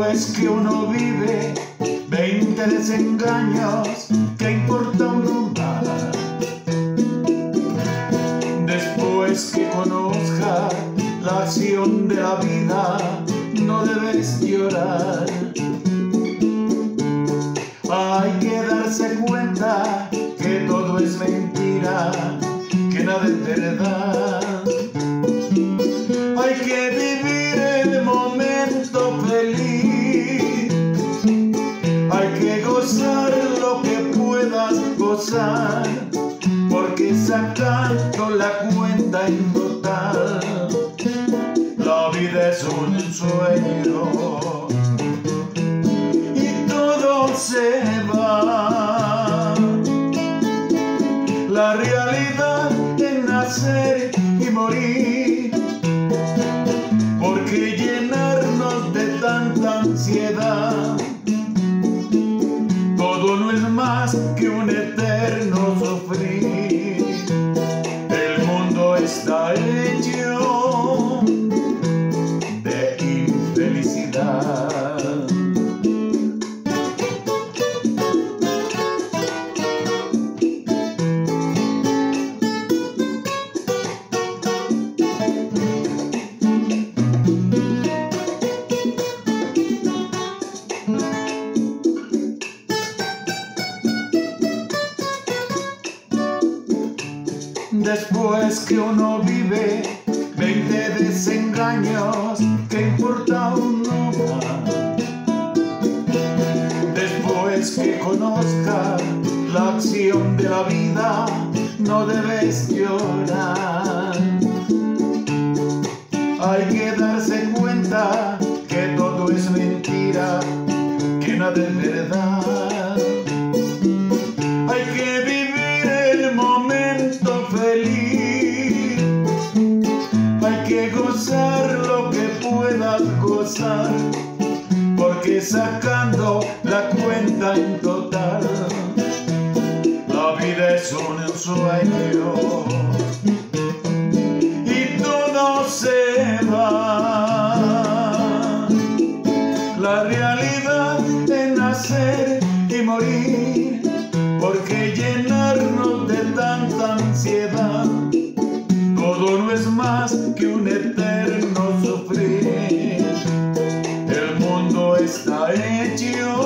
Después que uno vive 20 desengaños, ¿qué importa uno más? Después que conozca la acción de la vida, no debes llorar. Hay que darse cuenta que todo es mentira, que nada es verdad. Hay que vivir el momento feliz, hay que gozar lo que puedas gozar, porque sacando la cuenta en total, la vida es un sueño y todo se va. La realidad es nacer y morir, porque llenarnos de tanta ansiedad, todo no es más que un eterno sufrir. El mundo está hecho de infelicidad. Después que uno vive 20 desengaños, ¿qué importa uno más? Después que conozca la acción de la vida, no debes llorar. Hay que darse cuenta que todo es mentira, que nada es verdad. Hay que vivir el momento feliz, hay que gozar lo que puedas gozar, porque sacando la cuenta en total, la vida es un sueño y todo se va. La realidad es nacer y morir, porque llenarnos de tanta ansiedad, todo no es más que un eterno sufrir. El mundo está hecho